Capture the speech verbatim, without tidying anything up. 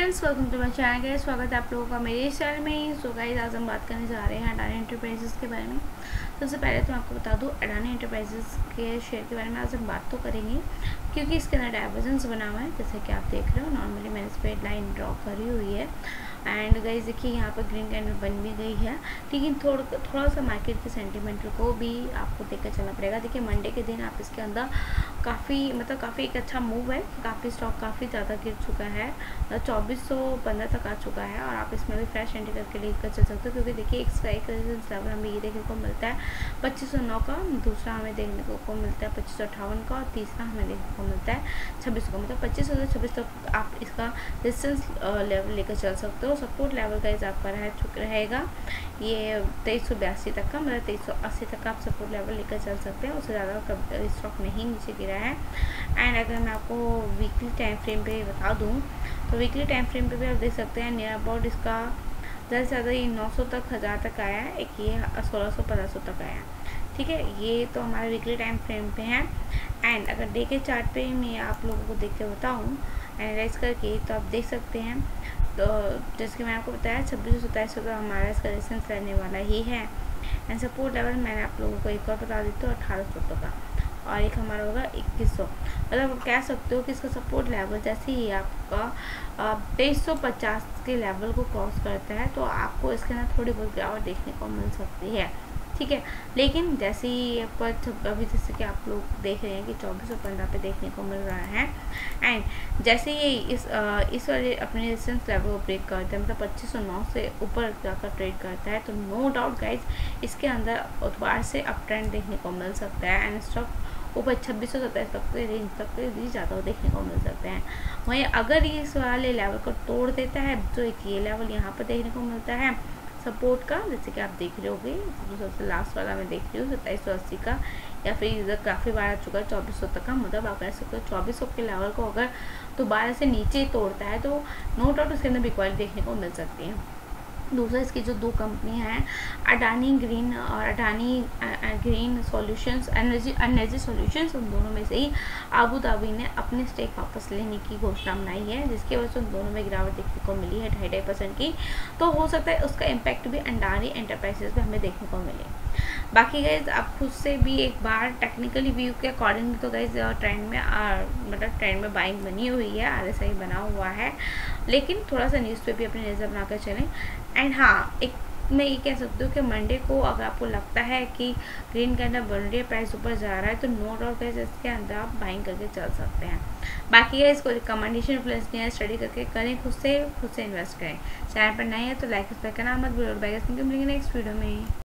Friends, welcome to my channel. Guys, स्वागत है आप लोगों का मेरे इस चैनल में। सो गाइस, आज हम बात करने जा रहे हैं अडानी एंटरप्राइजेस के बारे में। सबसे पहले तो मैं आपको बता दूं, अडानी एंटरप्राइजेस के शेयर के बारे में आज हम बात तो करेंगे, क्योंकि इसके अंदर डाइवर्जेंस बना हुआ है। जैसे कि आप देख रहे हो, नॉर्मली मैंने इस पर लाइन ड्रॉ करी हुई है एंड गाइस देखिए यहाँ पर ग्रीन कैंडल बन भी गई है, लेकिन थोड़ा थोड़ा सा मार्केट के सेंटीमेंट को भी आपको देखकर चलना पड़ेगा। देखिए मंडे के दिन आप इसके अंदर काफ़ी मतलब काफ़ी एक अच्छा मूव है, काफ़ी स्टॉक काफ़ी ज़्यादा गिर चुका है, चौबीस सौ पंद्रह तक आ चुका है और आप इसमें भी फ्रेश एंट्री करके लेकर चल सकते हो, क्योंकि देखिए एक स्ट्राइक रेजिस्टेंस लेवल हमें ये देखने को मिलता है पच्चीस सौ नौ का, दूसरा हमें देखने को मिलता है पच्चीस सौ अट्ठावन का और तीसरा हमें देखने को मिलता है छब्बीस सौ का। मतलब पच्चीस सौ से छब्बीस तक आप इसका रेजिस्टेंस लेवल लेकर चल सकते हो। सपोर्ट लेवल गाइस आपका रह रहेगा ये तेईस सौ बयासी तक का, मतलब तेईस सौ अस्सी तक का आप सपोर्ट लेवल लेकर चल सकते हैं। उससे ज़्यादा स्टॉक नहीं नीचे गिरा है। एंड अगर मैं आपको वीकली टाइम फ्रेम पे बता दूं तो वीकली टाइम फ्रेम पे भी आप देख सकते हैं नियर अबाउट इसका ज़्यादा से ज़्यादा ये नौ सौ तक हज़ार तक आया है, एक ये सोलह सौ पंद्रह सौ तक आया है। ठीक है, ये तो हमारे वीकली टाइम फ्रेम पे है। एंड अगर डे के चार्ट पे मैं आप लोगों को देख के बताऊँ एनालाइज करके, तो आप देख सकते हैं तो जैसे कि मैंने आपको बताया छब्बीस सौ सत्ताईस सौ का हमारा इसका रेजिस्टेंस रहने वाला ही है। एंड सपोर्ट लेवल मैंने आप लोगों को एक और बता देती हूँ अठारह सौ का, और एक हमारा होगा इक्कीस सौ। मतलब आप कह सकते हो कि इसका सपोर्ट लेवल जैसे ही आपका तेईस सौ पचास के लेवल को क्रॉस करता है तो आपको इसके अंदर थोड़ी बहुत गिरावट देखने को मिल सकती है। ठीक है, लेकिन जैसे ही पर अभी जैसे कि आप लोग देख रहे हैं कि चौबीस सौ पंद्रह पे देखने को मिल रहा है एंड जैसे ये इस आ, इस वाले अपने रेजिस्टेंस लेवल को ब्रेक करता है, मतलब पच्चीस सौ नौ से ऊपर जाकर ट्रेड करता है, तो नो डाउट गाइज इसके अंदर दोबारा से अप ट्रेंड देखने को मिल सकता है एंड स्टॉक ऊपर छब्बीस सौ सत्ताईस तक के रेंज तक के भी ज़्यादा देखने को मिल सकते हैं। वहीं अगर ये इस वाले लेवल को तोड़ देता है तो एक ये लेवल यहाँ पर देखने को मिलता है सपोर्ट का, जैसे कि आप देख रहे होगे सबसे लास्ट वाला मैं देख रही हूँ सत्ताईस सौ अस्सी का, या फिर इधर काफ़ी बार आ चुका है चौबीस सौ तक का। मतलब आप कह सकते हो चौबीस सौ के लेवल को अगर दोबारा से नीचे तोड़ता है तो नो डाउट उसके अंदर बिकवाली देखने को मिल सकती है। दूसरा इसकी जो दो कंपनियां हैं अडानी ग्रीन और Adani green solutions energy energy solutions, उन दोनों में से ही आबू धाबी ने अपने स्टेक वापस लेने की घोषणा बनाई है, जिसकी वजह से उन दोनों में गिरावट देखने को मिली है ढाई ढाई परसेंट की। तो हो सकता है उसका इम्पैक्ट भी अडानी एंटरप्राइजेस पे हमें देखने को मिले। बाकी गाइज आप खुद से भी एक बार टेक्निकली व्यू के अकॉर्डिंग तो गाइज ट्रेंड में मतलब ट्रेंड में बाइंग बनी हुई है, आर एस आई बना हुआ है, लेकिन थोड़ा सा न्यूज़ पे भी अपनी नज़र बनाकर चलें। एंड हाँ, एक मैं ये कह सकती हूँ कि मंडे को अगर आपको लगता है कि ग्रीन कैंडल बन रही है, प्राइस ऊपर जा रहा है, तो नो डाउट गाइस इसके अंदर आप बाइंग करके चल सकते हैं। बाकी है इसको रिकमेंडेशन इन्फ्लुएंस नहीं है, स्टडी करके करें, खुद से खुद से इन्वेस्ट करें। चैनल पर नए हैं तो लाइक सब्सक्राइब करना मत भूलिए। बाय गाइस, मिलेंगे नेक्स्ट वीडियो में।